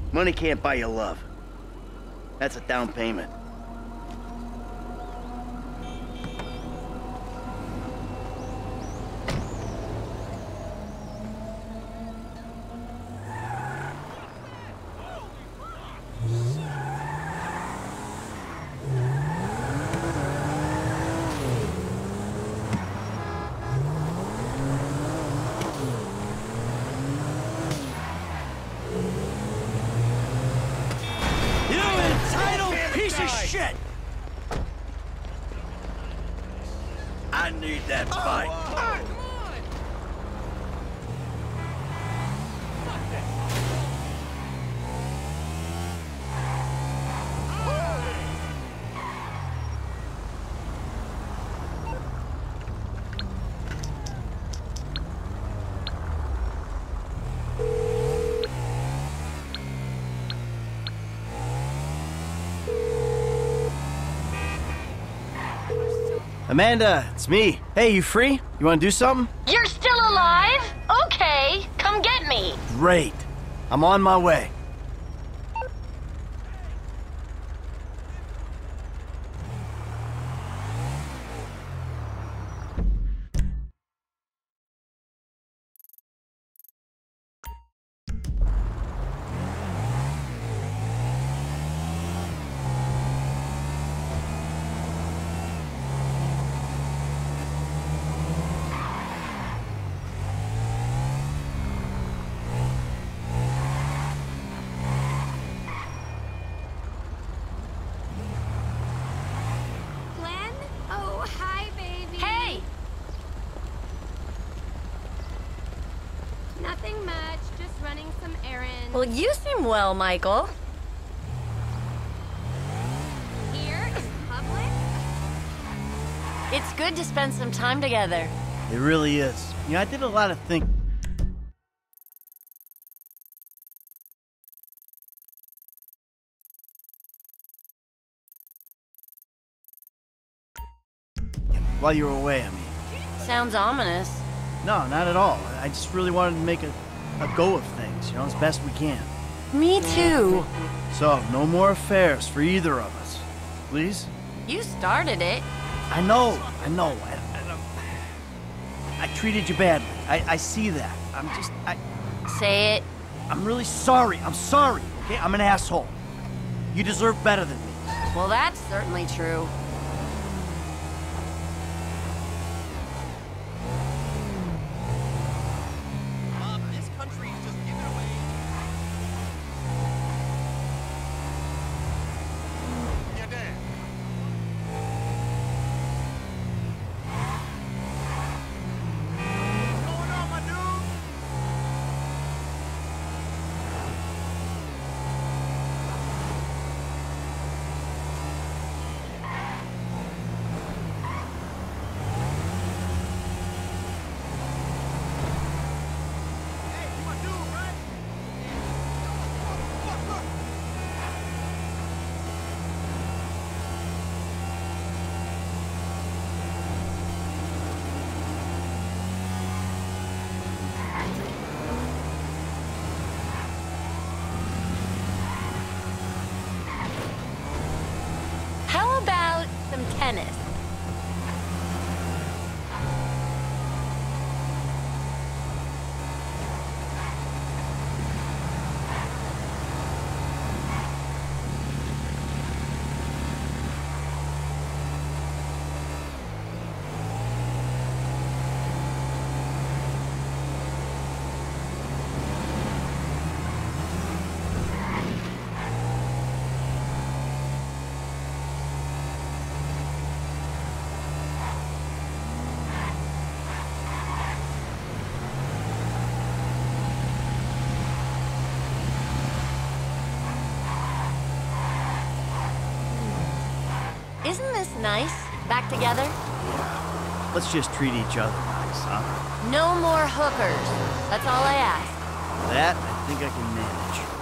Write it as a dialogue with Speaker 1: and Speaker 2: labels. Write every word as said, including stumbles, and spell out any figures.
Speaker 1: Money can't buy you love. That's a down payment. Shit! I need that fight. Oh, oh.
Speaker 2: Amanda, it's me. Hey, you free? You wanna do something?
Speaker 3: You're still alive? Okay, come get me.
Speaker 2: Great. I'm on my way.
Speaker 4: Nothing much, just running some errands.
Speaker 3: Well, you seem well, Michael.
Speaker 4: Here in public?
Speaker 3: It's good to spend some time together.
Speaker 2: It really is. You know, I did a lot of thinking. While you were away, I mean.
Speaker 3: Sounds ominous.
Speaker 2: No, not at all. I just really wanted to make a, a go of things, you know, as best we can.
Speaker 3: Me too.
Speaker 2: So, no more affairs for either of us. Please?
Speaker 3: You started it.
Speaker 2: I know, I know. I, I, I treated you badly. I, I see that. I'm just, I...
Speaker 3: Say it.
Speaker 2: I'm really sorry. I'm sorry, okay? I'm an asshole. You deserve better than me.
Speaker 3: Well, that's certainly true. Tennis. Isn't this nice? Back together?
Speaker 2: Yeah. Let's just treat each other nice, huh?
Speaker 3: No more hookers. That's all I ask.
Speaker 2: That, I think I can manage.